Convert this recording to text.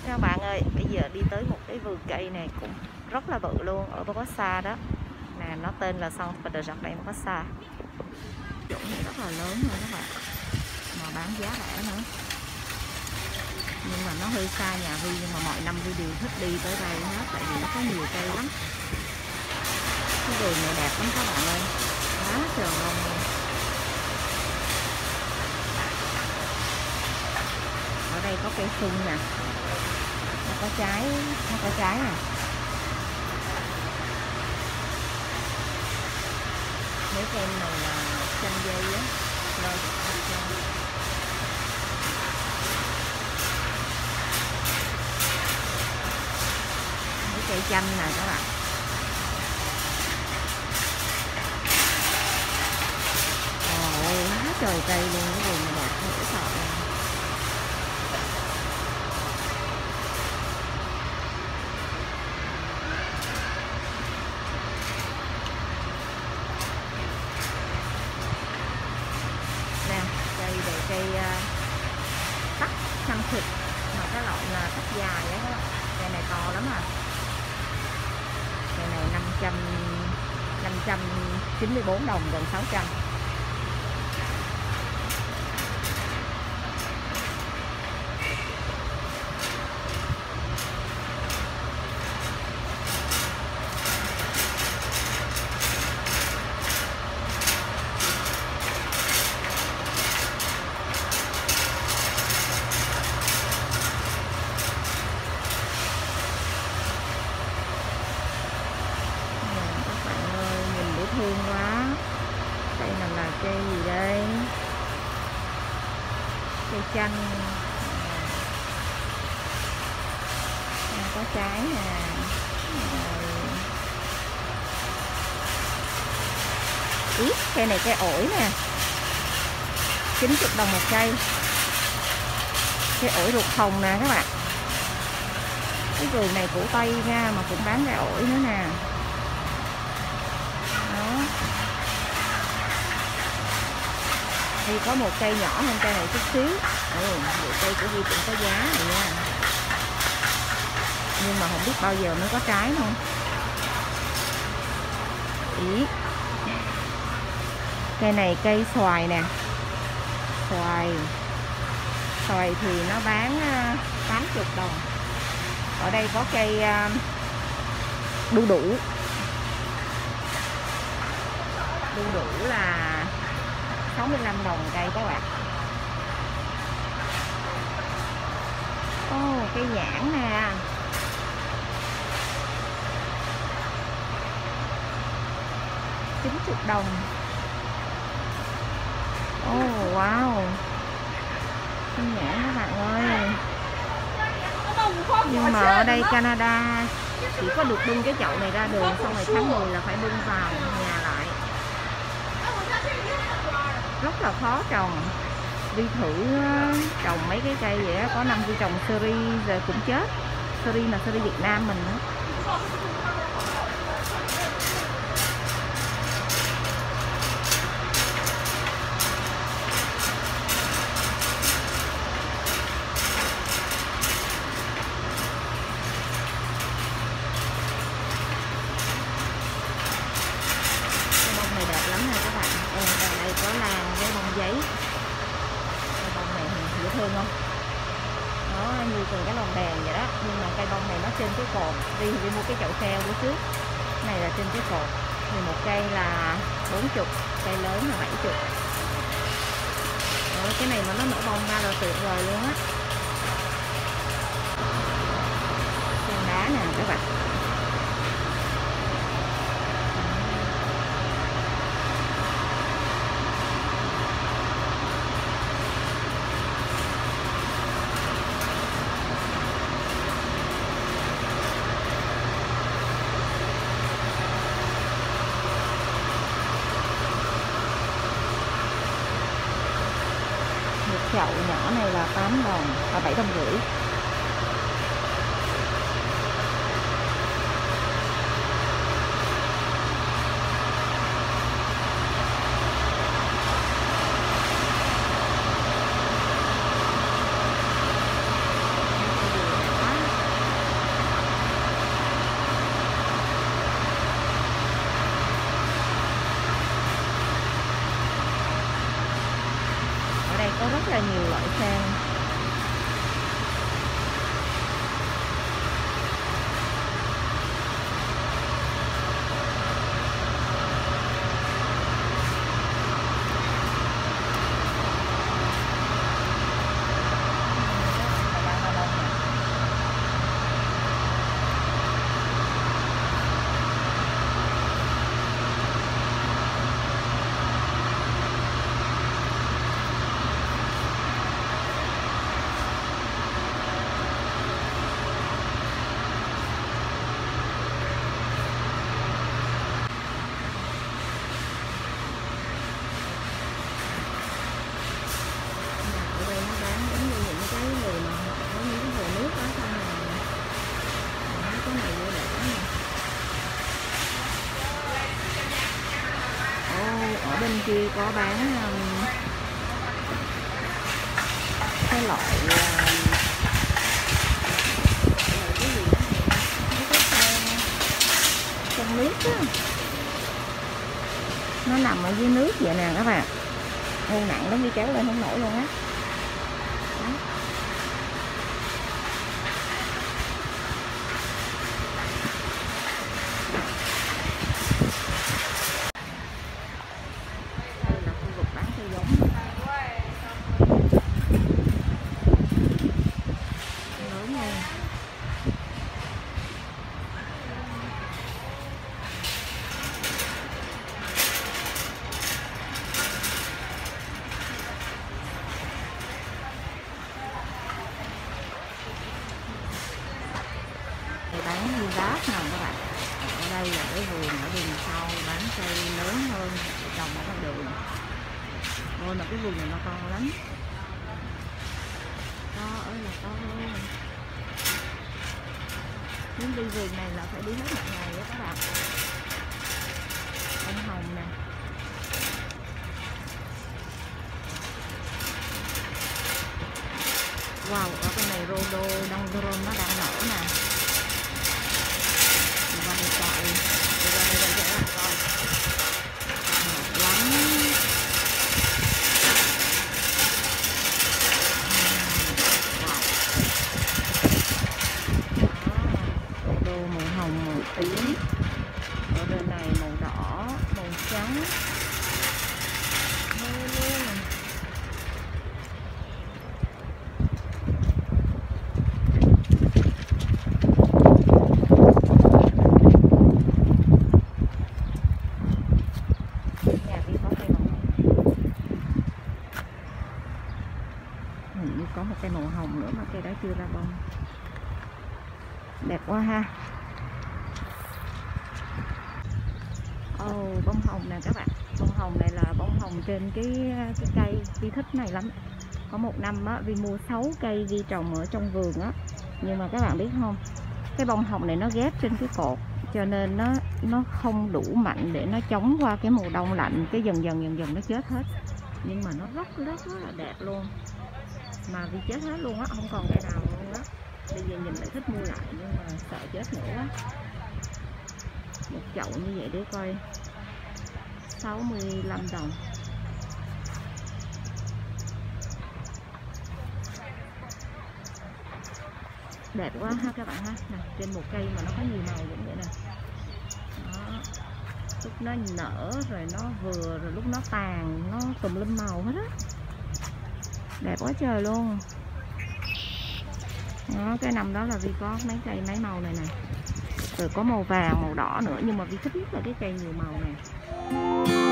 Các bạn ơi, bây giờ đi tới một cái vườn cây này cũng rất là bự luôn ở Brossard đó. Nè, nó tên là Nursery Brossard. Chỗ này rất là lớn luôn các bạn, mà bán giá rẻ nữa. Nhưng mà nó hơi xa nhà Vi, nhưng mà mọi năm Vi đều thích đi tới đây hết, tại vì nó có nhiều cây lắm. Cái vườn này đẹp lắm các bạn ơi, quá trời bông luôn. Ở đây có cây sung nè, nó có trái nè. Mấy cây này là chanh dây á, mấy cây chanh nè các bạn. Ôi, quá trời cây luôn, cái vườn này đẹp dễ sợ luôn. Cây tắc xăng thịt, mà cái loại là tắc dài á các bạn. Cây này to lắm à. Cây này 594 đồng, gần 600. Thương quá. Đây là cây gì đây? Cây chanh. Có trái nè. Ý, cây này cây ổi nè, 90 đồng một cây. Cây ổi ruột hồng nè các bạn. Cái vườn này của Tây nha, mà cũng bán cây ổi nữa nè. Thì có một cây nhỏ hơn cây này chút xíu. Cây của Vi cũng có giá này nha, nhưng mà không biết bao giờ mới có trái không. Ý, cây này cây xoài nè. Xoài thì nó bán 80 đồng. Ở đây có cây đu đủ là 65 đồng cây các bạn. Cây nhãn nè. $90. Wow. Cây nhãn các bạn ơi. Nhưng mà ở đây Canada chỉ có được bưng cái chậu này ra đường, xong rồi tháng 10 là phải bưng vào nhà lại. Rất là khó trồng. Vi thử trồng mấy cái cây vậy đó. Có năm Vi trồng seri rồi cũng chết. Seri là seri Việt Nam mình đó. Cái bông này đẹp lắm nè các bạn. Đây có lan với bông giấy. Cây bông này dễ thương không? Nó như từng cái lồng đèn vậy đó. Nhưng mà cây bông này nó trên cái cột. Đi mua cái chậu keo bữa trước. Cái này là trên cái cột. Thì một cây là 40, cây lớn là 70. Cái này mà nó nở bông ra là tuyệt vời luôn á. Sen đá nè các bạn. Chậu nhỏ này là 8 đồng, 7,5 đồng. kia có bán cái loại cái gì đó, cái con nước á, nó nằm ở dưới nước vậy nè các bạn. Ô, nặng lắm, đi kéo lên không nổi luôn á. Đây là khu vực bán cây giống lớn luôn. Bán như đát nè các bạn. Ở đây là cái vườn ở đường sau bán cây lớn hơn, trồng ở ngoài đường. Ôi mà cái vườn này nó to lắm, to ơi là to luôn. Muốn đi vườn này là phải đi hết một ngày đó các bạn. Bông hồng nè, wow, ở bên này rhododendron nó đang nở nè. Đi qua đây coi, đi qua đây cho các bạn coi. Đẹp lắm. Wow. Đồ màu hồng, màu tím. Ở bên này màu đỏ, màu trắng. Có một cây màu hồng nữa mà cây đó chưa ra bông. Đẹp quá ha. Bông hồng nè các bạn. Bông hồng này là bông hồng trên cái cây Vi thích này lắm. Có một năm á, Vi mua 6 cây Vi trồng ở trong vườn á. Nhưng mà các bạn biết không, cái bông hồng này nó ghép trên cái cột, cho nên nó không đủ mạnh để nó chống qua cái mùa đông lạnh. Cái dần dần nó chết hết. Nhưng mà nó rất là đẹp luôn. Mà vì chết hết luôn á, không còn cây nào luôn á. Bây giờ nhìn lại thích mua lại nhưng mà sợ chết nữa quá. Một chậu như vậy để coi 65 đồng. Đẹp quá ha các bạn ha. Nè, trên một cây mà nó có nhiều màu giống vậy nè. Đó. Lúc nó nở rồi nó vừa, rồi lúc nó tàn nó tùm lum màu hết á. Đẹp quá trời luôn. Đó, cái năm đó là Vi có mấy cây mấy màu này nè. Rồi có màu vàng, màu đỏ nữa. Nhưng mà Vi thích nhất là cái cây nhiều màu này.